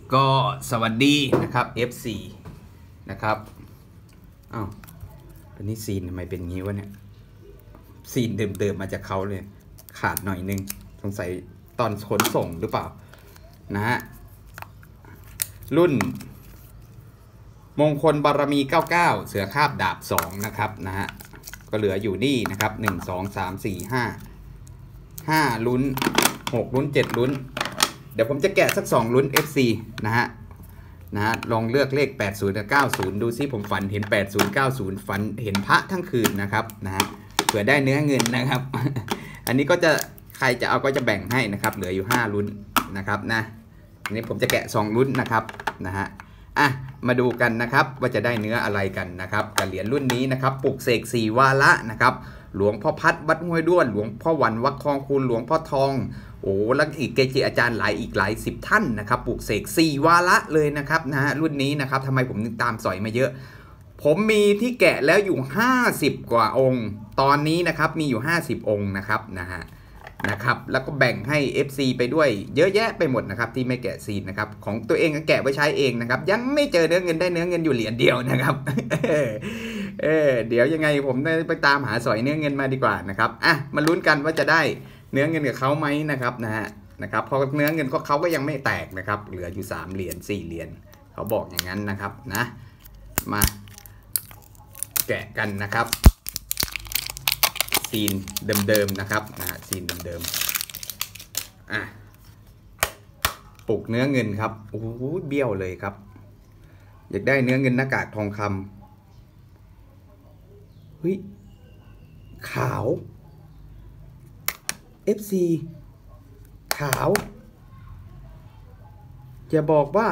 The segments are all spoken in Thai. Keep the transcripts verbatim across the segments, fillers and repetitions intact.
ก็สวัสดีนะครับ เอฟ ซี นะครับอ้าวอันนี้ซีนทำไมเป็นงี้วะเนี่ยซีนเดิมๆมาจากเขาเลยขาดหน่อยนึงสงสัยตอนขนส่งหรือเปล่านะฮะรุ่นมงคลบารมีเก้าสิบเก้าเสือคาบดาบสองนะครับนะฮะก็เหลืออยู่นี่นะครับหนึ่ง สอง สาม สี่ ห้า ห้าลุ้นหกลุ้นเจ็ดลุ้นเดี๋ยวผมจะแกะสักสองลุ้น เอฟ ซี นะฮะนะฮะลองเลือกเลขแปดสิบกับเก้าสิบดูซิผมฝันเห็นแปดสิบ เก้าสิบฝันเห็นพระทั้งคืนนะครับนะฮะเผื่อได้เนื้อเงินนะครับ อันนี้ก็จะใครจะเอาก็จะแบ่งให้นะครับเหลืออยู่ห้าลุ้นนะครับนะอันนี้ผมจะแกะสองลุ้นนะครับนะฮะอ่ะมาดูกันนะครับว่าจะได้เนื้ออะไรกันนะครับกับเหรียญรุ่นนี้นะครับปลุกเสกสี่วาระนะครับหลวงพ่อพัดวัดห้วยด้วนหลวงพ่อวันวัดคลองคูนหลวงพ่อทองโอ้แล้วอีกเกจิอาจารย์หลายอีกหลายสิบท่านนะครับปลุกเสกสี่วาระเลยนะครับนะฮะรุ่นนี้นะครับทำไมผมตามสอยมาเยอะผมมีที่แกะแล้วอยู่ห้าสิบกว่าองค์ตอนนี้นะครับมีอยู่ห้าสิบองค์นะครับนะฮะนะครับแล้วก็แบ่งให้ เอฟ ซี ไปด้วยเยอะแยะไปหมดนะครับที่ไม่แกะซีนนะครับของตัวเองก็แกะไว้ใช้เองนะครับยังไม่เจอเนื้อเงินได้เนื้อเงินอยู่เหรียญเดียวนะครับ เออเดี๋ยวยังไงผมไปตามหาสอยเนื้อเงินมาดีกว่านะครับอ่ะมาลุ้นกันว่าจะได้เนื้อเงินกับเขาไหมนะครับนะฮะนะครับเพราะเนื้อเงินก็เขาก็ยังไม่แตกนะครับเหลืออยู่สามเหรียญสี่เหรียญเขาบอกอย่างนั้นนะครับนะมาแกะกันนะครับซีนเดิมๆนะครับนะฮะซีนเดิมๆอ่ะปลุกเนื้อเงินครับโอ้โหเบี้ยวเลยครับอยากได้เนื้อเงินหน้ากากทองคำเฮ้ยขาว เอฟ ซี ขาวจะบอกว่า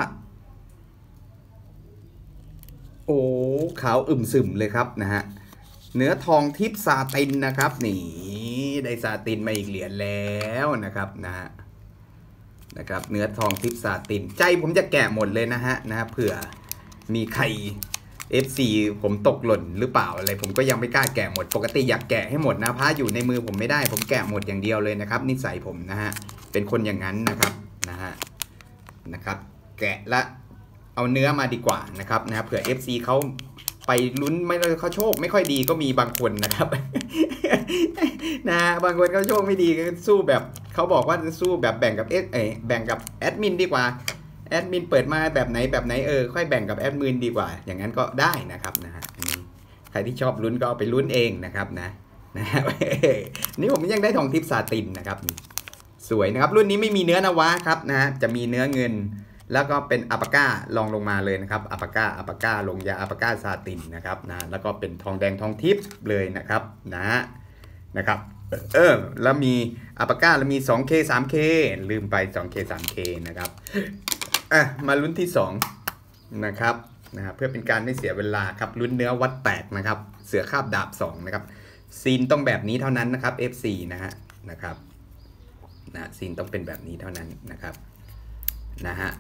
โอ้ขาวอึมซึมเลยครับนะฮะเนื้อทองทิพย์ซาตินนะครับนี่ได้ซาตินมาอีกเหรียญแล้วนะครับนะฮะนะครับเนื้อทองทิพย์ซาตินใจผมจะแกะหมดเลยนะฮะนะเผื่อมีใคร เอฟ ซี ผมตกหล่นหรือเปล่าอะไรผมก็ยังไม่กล้าแกะหมดปกติอยากแกะให้หมดนะพระอยู่ในมือผมไม่ได้ผมแกะหมดอย่างเดียวเลยนะครับนิสัยผมนะฮะเป็นคนอย่างนั้นนะครับนะฮะนะครับแกะละเอาเนื้อมาดีกว่านะครับนะเผื่อ เอฟ ซี เขาไปลุ้นไม่เขาโชคไม่ค่อยดีก็มีบางคนนะครับ นะบางคนเขาโชคไม่ดีก็สู้แบบเขาบอกว่าสู้แบบแบ่งกับเอสแบ่งกับแอดมินดีกว่าแอดมินเปิดมาแบบไหนแบบไหนเออค่อยแบ่งกับแอดมินดีกว่าอย่างนั้นก็ได้นะครับนะฮะใครที่ชอบลุ้นก็เอาไปลุ้นเองนะครับนะนะนี่ผมยังได้ทองทิพย์ซาตินนะครับสวยนะครับรุ่นนี้ไม่มีเนื้อนวะครับนะฮะจะมีเนื้อเงินแล้วก็เป็นอัปก้าลองลงมาเลยนะครับอัปก้าอัปก้าลงยาอัปก้าซาตินนะครับนะแล้วก็เป็นทองแดงทองทิพย์เลยนะครับนะนะครับเออแล้วมีอัปก้าแล้วมี สองเค สามเค ลืมไป สองเค สามเค นะครับอ่ะมาลุ้นที่สองนะครับนะครับเพื่อเป็นการไม่เสียเวลาครับลุ้นเนื้อวัดแตกนะครับเสือคาบดาบสองนะครับซีนต้องแบบนี้เท่านั้นนะครับ เอฟ ซี นะฮะนะครับนะซีนต้องเป็นแบบนี้เท่านั้นนะครับนะฮะ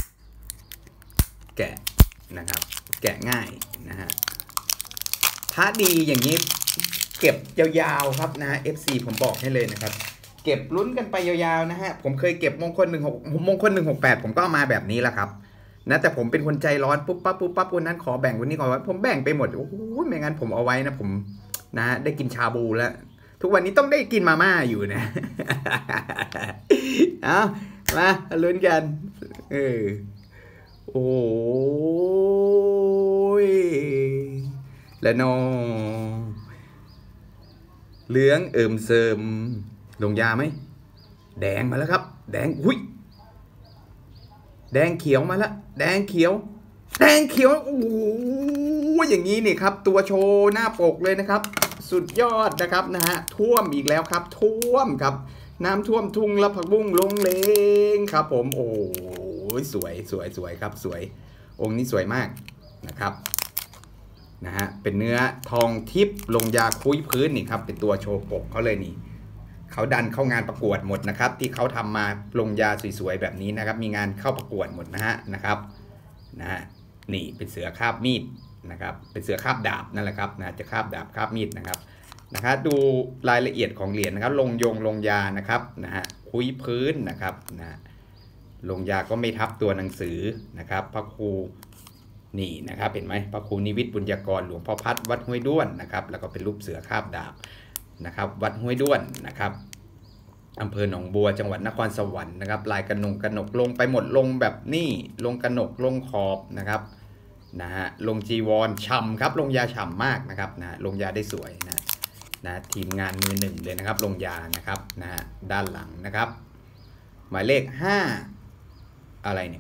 แกะนะครับแกะง่ายนะฮะถ้าดีอย่างนี้เก็บยาวๆครับนะฮะ เอฟ ซี ผมบอกให้เลยนะครับเก็บลุ้นกันไปยาวๆนะฮะผมเคยเก็บมงคลหนึ่งหกมงคลหนึ่งหกแปดผมก็เอามาแบบนี้แหละครับนะแต่ผมเป็นคนใจร้อนปุ๊บปั๊บปุ๊บปั๊บวันนั้นขอแบ่งวันนี้ขอไว้ผมแบ่งไปหมดโอ้โหไม่งั้นผมเอาไว้นะผมนะได้กินชาบูแล้วทุกวันนี้ต้องได้กินมาม่าอยู่นะ เอามาลุ้นกันเออโอ้ยแล้วน้องเหลืองเอิ่มเสริมลงยาไหมแดงมาแล้วครับแดงอุ้ยแดงเขียวมาแล้วแดงเขียวแดงเขียวโอ้โหอย่างนี้นี่ครับตัวโชว์หน้าปกเลยนะครับสุดยอดนะครับนะฮะท่วมอีกแล้วครับท่วมครับน้ำท่วมทุ่งละผักบุ้งลงเลงครับผมโอ้ยสวยสวยสวยครับสวยองค์นี้สวยมากนะครับนะฮะเป็นเนื้อทองทิพย์ลงยาคุยพื้นนี่ครับเป็นตัวโชว์ปกเขาเลยนี่เขาดันเข้างานประกวดหมดนะครับที่เขาทำมาลงยาสวยๆแบบนี้นะครับมีงานเข้าประกวดหมดนะฮะนะครับนะฮะนี่เป็นเสือคาบมีดนะครับเป็นเสือคาบดาบนั่นแหละครับนะจะคาบดาบคาบมีดนะครับนะครับดูรายละเอียดของเหรียญนะครับลงยงลงยานะครับนะฮะคุยพื้นนะครับนะลงยาก็ไม่ทับตัวหนังสือนะครับพระครูนี่นะครับเห็นไหมพระครูนิวิทย์บุญญากรหลวงพ่อพัดวัดห้วยด้วนนะครับแล้วก็เป็นรูปเสือคาบดาบนะครับวัดห้วยด้วนนะครับอำเภอหนองบัวจังหวัดนครสวรรค์นะครับลายกระหนกกระหนกลงไปหมดลงแบบนี่ลงกระหนกลงขอบนะครับนะฮะลงจีวรฉ่ำครับลงยาฉ่ำมากนะครับนะลงยาได้สวยนะนะทีมงานมือหนึ่งเลยนะครับลงยานะครับนะฮะด้านหลังนะครับหมายเลขห้าอะไรเนี่ย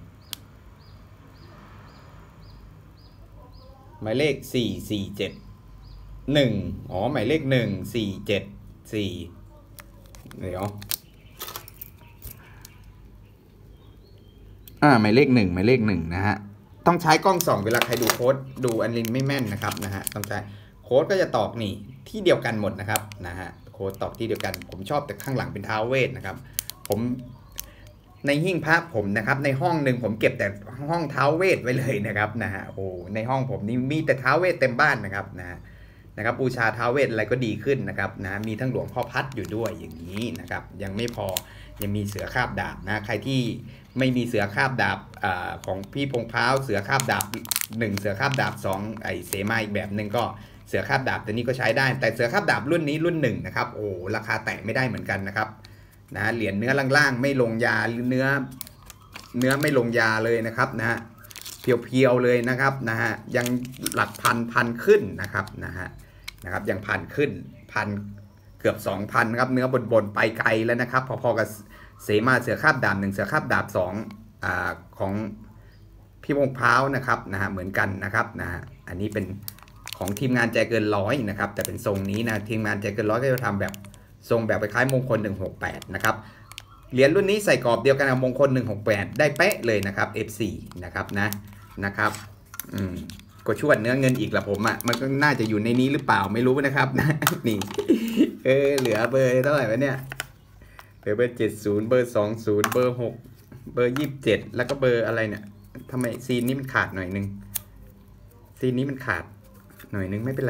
หมายเลขสี่สี่เจ็ดหนึ่งอ๋อหมายเลขหนึ่งสี่เจ็ดสี่เดี๋ยวอ่าหมายเลขหนึ่งหมายเลขหนึ่งนะฮะต้องใช้กล้องส่องเวลาใครดูโค้ดดูอันลินไม่แม่นนะครับนะฮะต้องใช้โค้ดก็จะตอกนี่ที่เดียวกันหมดนะครับนะฮะโค้ดตอกที่เดียวกันผมชอบแต่ข้างหลังเป็นท้าวเวทนะครับผมในหิ้งพระผมนะครับในห้องหนึ่งผมเก็บแต่ห้องท้าวเวทไว้เลยนะครับนะฮะโอ้ในห้องผมนี่มีแต่ท้าวเวทเต็มบ้านนะครับนะฮะนะครับบูชาท้าวเวทอะไรก็ดีขึ้นนะครับนะมีทั้งหลวงพ่อพัดอยู่ด้วยอย่างนี้นะครับยังไม่พอยังมีเสือคาบดาบนะใครที่ไม่มีเสือคาบดาบอของพี่พงษ์พร้าวเสือคาบดาบหนึ่งเสือคาบดาบสองไอเสมาอีกแบบหนึ่งก็เสือคาบดาบตัวนี้ก็ใช้ได้แต่เสือคาบดาบรุ่นนี้รุ่นหนึ่งนะครับโอ้ราคาแตะไม่ได้เหมือนกันนะครับนะเหรียญเนื้อล่างๆไม่ลงยาเนื้อเนื้อไม่ลงยาเลยนะครับนะฮะเพียวๆเลยนะครับนะฮะยังหลักพันพันขึ้นนะครับนะฮะนะครับยังพันขึ้นพันเกือบสองพันครับเนื้อบนๆไปไกลแล้วนะครับพอๆกับเสมาเสือคาบดาบหนึ่งเสือคาบดาบสองอ่าของพี่พงษ์พร้าวนะครับนะฮะเหมือนกันนะครับนะฮะอันนี้เป็นของทีมงานใจเกินร้อยนะครับแต่เป็นทรงนี้นะทีมงานใจเกินร้อยก็จะทำแบบทรงแบบคล้ายมงคลหนึ่งหกแปดนะครับเหรียญรุ่นนี้ใส่กรอบเดียวกันกับมงคลหนึ่งหกแปดได้เป๊ะเลยนะครับ เอฟ โฟร์ นะครับนะนะครับอืมก็ชวดเนื้อเงินอีกละผมอ่ะมันก็น่าจะอยู่ในนี้หรือเปล่าไม่รู้นะครับนะนี่เออเหลือเบอร์เท่าไหร่วะเนี่ยเหลือเบอร์เจ็ดสิบเบอร์สองสิบเบอร์หกเบอร์ยี่สิบเจ็ดแล้วก็เบอร์อะไรเนี่ยทำไมซีนนี้มันขาดหน่อยนึงซีนนี้มันขาดหน่อยนึงไม่เป็นไร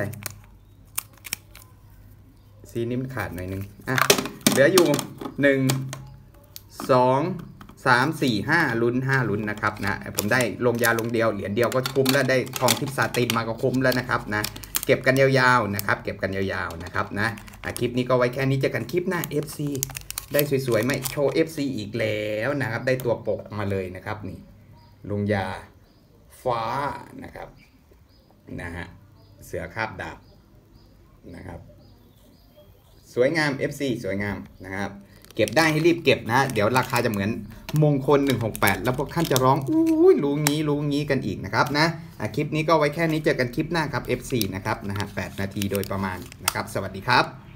ซีนี้มันขาดหน่อยนึงอ่ะเหลืออยู่หนึ่ง สอง สาม สี่ ห้าลุ้นห้าลุ้นนะครับนะผมได้ลงยาลงเดียวเหรียญเดียวก็คุ้มแล้วได้ทองทิพย์ซาตินมาก็คุ้มแล้วนะครับนะเก็บกันยาวๆนะครับเก็บกันยาวๆนะครับนะคลิปนี้ก็ไว้แค่นี้เจอกันคลิปหน้า เอฟ ซี ได้สวยๆไหมโชว์ เอฟ ซี อีกแล้วนะครับได้ตัวปกมาเลยนะครับนี่ลงยาฟ้านะครับนะฮะเสือคาบดาบนะครับสวยงาม เอฟ ซี สวยงามนะครับเก็บได้ให้รีบเก็บนะเดี๋ยวราคาจะเหมือนมงคลหนึ่งหกแปดแล้วพวกท่านจะร้องอุ้ยรู้งี้รู้งี้กันอีกนะครับนะคลิปนี้ก็ไว้แค่นี้เจอกันคลิปหน้าครับ เอฟ ซี นะครับนะฮะแปดนาทีโดยประมาณนะครับสวัสดีครับ